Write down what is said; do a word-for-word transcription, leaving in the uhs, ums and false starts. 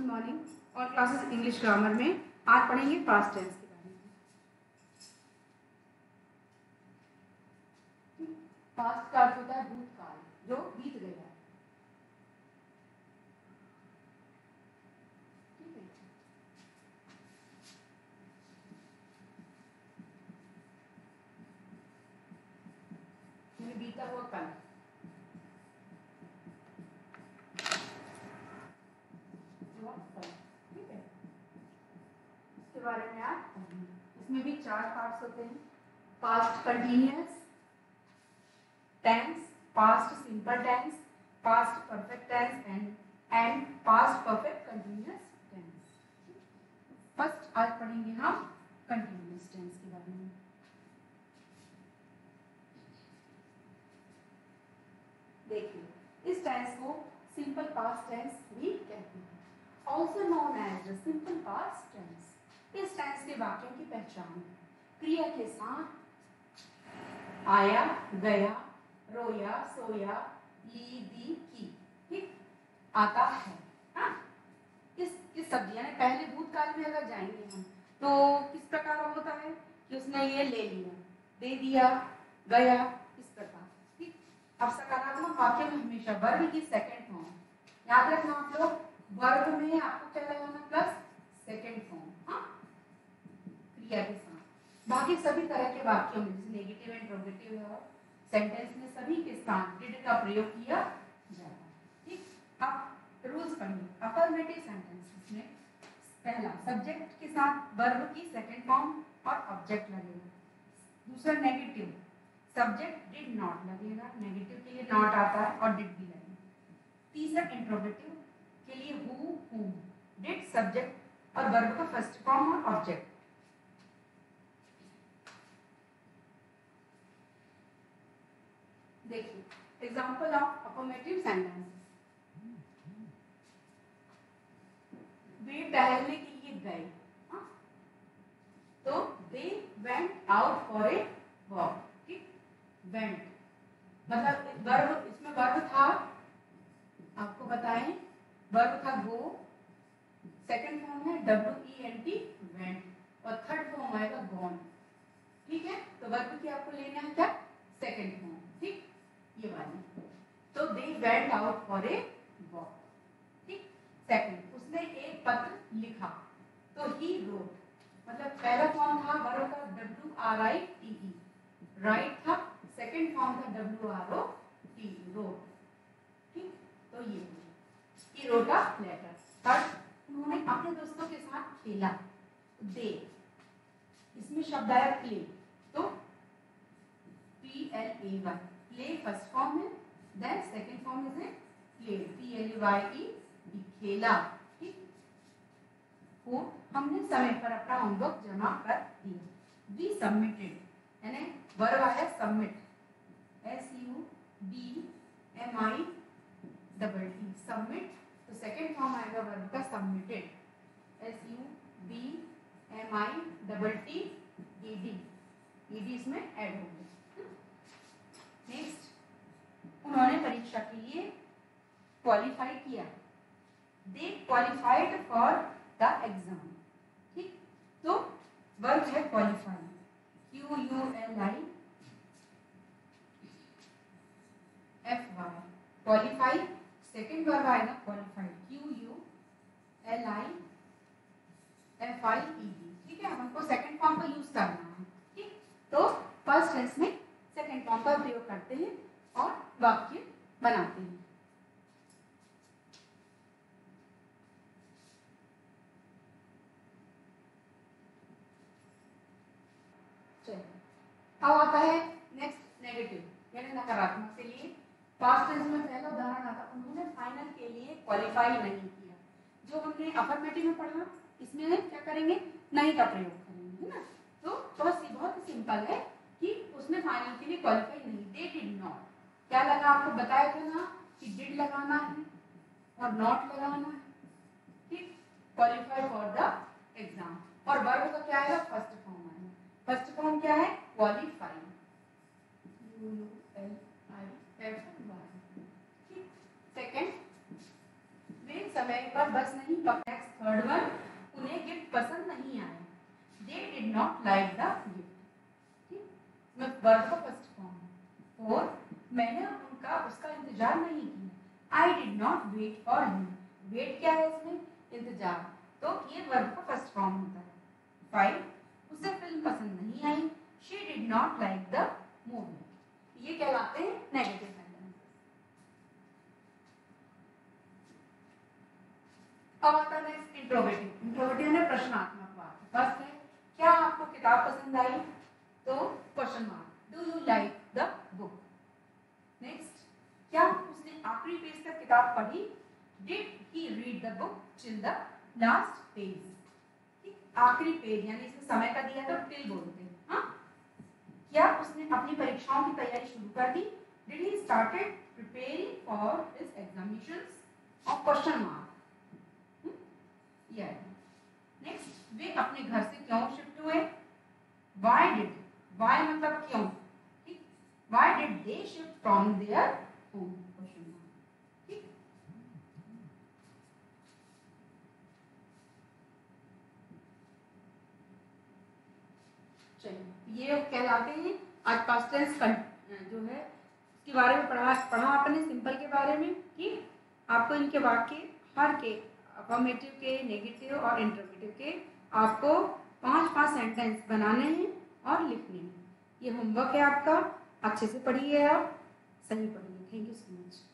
Good morning. और classes English grammar में आज पढ़ेंगे पास्ट टेंस के बारे में। पास्ट का अर्थ होता है भूतकाल, जो बीत गया है। ठीक है, यानी बीता हुआ कल। ठीक है, इसके बारे में आज इसमें भी चार पार्ट्स होते हैं। Past continuous tense, past simple tense, past perfect tense and and past perfect continuous tense. First आज पढ़ेंगे हम कंटिन्यूअस टेंस के बारे में। देखिए, इस टेंस को सिंपल पास्ट टेंस भी कहते हैं, also known as the simple past tense. इस टेंस के वाक्यों की पहचान क्रिया के साथ आया, गया, रोया, सोया, ली, दी, की, ठीक आता है। हाँ, किस किस शब्द यानी पहले भूतकाल में अगर जाएंगे हम तो किस प्रकार होता है कि उसने ये ले लिया, दे दिया, गया, इस प्रकार। ठीक, अब सकारात्मक वाक्य में हमेशा वर्ब की सेकंड फॉर्म याद रखना आप लोग। वर्ब में आपको क्या लगाना, प्लस सेकंड फॉर्म। हाँ, क्रिया के साथ। बाकी सभी तरह के वाक्यों में जैसे नेगेटिव, इंट्रोगेटिव और सेंटेंस में सभी के साथ डिड का प्रयोग किया जाता है। ठीक, अब रूल्स पढ़िए। अफर्मेटिव सेंटेंसेस में पहला सब्जेक्ट के साथ वर्ब की सेकंड फॉर्म और ऑब्जेक्ट लगेगा। दूसरा नेगेटिव, सब्जेक्ट डिड नॉट लगेगा, नेगेटिव के लिए नॉट आता है और डिड भी लगेगा। तीसरा इंट्रोगेटिव के लिए हु, हूम, डिड सब्जेक्ट और वर्ब का फर्स्ट फॉर्म और ऑब्जेक्ट। देखिए एग्जांपल ऑफ अफर्मेटिव सेंटेंसेस। वे टहलने के लिए गए, हाँ? तो they went out for a walk. ठीक, वेंट मतलब वर्ब, इसमें वर्ब था, आपको बताएं वर्ब था गो, सेकंड फॉर्म है W E N T went और थर्ड फॉर्म आएगा गॉन। ठीक है, तो वर्ब की आपको लेना है क्या, सेकंड फॉर्म। ठीक, ये वाली, तो they went out for a walk. ठीक, सेकंड उसने एक पत्र लिखा, तो ही रोट मतलब पहला फॉर्म था वर्ब का W R I T E, write था, सेकंड फॉर्म था W R O T, wrote. ठीक, तो ये ही रोट अ लेटर। थर्ड, उन्होंने अपने दोस्तों के साथ खेला, दे, इसमें शब्द आया प्ले, तो P L A Y, play first form है, then second form is play, P L A Y E, खेला। ठीक, वो हमने समय पर अपना होमवर्क जमा कर दिया। वी सबमिटेड यानी वर्ब आया submit, S U B M I double T, submit, तो सेकंड फॉर्म आएगा वर्ब का submitted, S U B M I double T E D, E D इसमें ऐड हो गया। नेक्स्ट, उन्होंने परीक्षा के लिए क्वालिफाई किया, they qualified for the exam. ठीक, तो वर्ब है qualify, Q U L I F Y, qualify, second verb आएगा qualified, Q U L I F I E D. ठीक है, हमको सेकेंड फॉर्म का यूज करना है। ठीक, तो फर्स्ट टेंस में सेकेंड फॉर्म का प्रयोग करते हैं और वाक्य बनाते हैं। चलिए, अब आता है नेक्स्ट नेगेटिव यानी नकारात्मक के लिए। पास्ट टेंस में पहला उदाहरण आता, उन्होंने फाइनल के लिए क्वालिफाई नहीं किया। जो हमने अफर्मेटिव में पढ़ा, इसमें क्या करेंगे, नहीं का प्रयोग करेंगे, है ना। तो बहुत सी बहुत सिंपल है कि उसने फाइनल के लिए क्वालिफाई नहीं, दे डिड नॉट, क्या लगा आपको बताया था ना कि डिड लगाना है और नॉट लगाना है। ठीक, क्वालिफाई फॉर द एग्जाम, और वर्ब का क्या है, फर्स्ट फॉर्म है। फर्स्ट फॉर्म क्या है, qualify, U U L I F Y. ठीक, सेकंड, वे समय पर बस नहीं नेक्स्ट थर्ड वन, उन्हें गिफ्ट पसंद नहीं आया, they did not like the gift. ठीक, मैं वर्ब का फर्स्ट फॉर्म है। फोर, मैंने उनका उसका इंतजार नहीं किया, I did not wait for him. Wait क्या है इसमें? इंतजार, तो ये वर्ब का फर्स्ट फॉर्म होता है। फाइव, उसे फिल्म पसंद नहीं आई, she did not like the movie. ये कहलाते हैं नेगेटिव सेंटेंसेस। अब आता है नेक्स्ट इंट्रोगेटिव। इंट्रोगेटिव ने प्रश्नात्मक वाक्य। फर्स्ट है, क्या आपको किताब पसंद आई? तो question mark, do you like the book. Next, क्या उसने आखिरी पेज तक किताब पढ़ी? Did he read the book till the last page. आखिरी पेज यानी इसमें समय का दिया तो टिल बोलते हैं। हाँ, क्या उसने अपनी परीक्षाओं की तैयारी शुरू कर दी? Did he started preparing for his examinations of question mark. या नेक्स्ट, वे अपने घर से क्यों शिफ्ट हुए? व्हाई डिड, व्हाई मतलब क्यों, ठीक, why did they shift from their home, question mark. ठीक, ये कहलाते हैं आज पास्ट टेंस जो है इसके बारे में पढ़ा पढ़ा आपने सिंपल के बारे में। ठीक, आपको इनके वाक्य हर के अफर्मेटिव के, नेगेटिव और इंटरोगेटिव के आपको पांच पांच सेंटेंस बनाने हैं और लिखने हैं। ये होमवर्क है आपका, अच्छे से पढ़िए, आप सही पढ़िए। Thank you so much.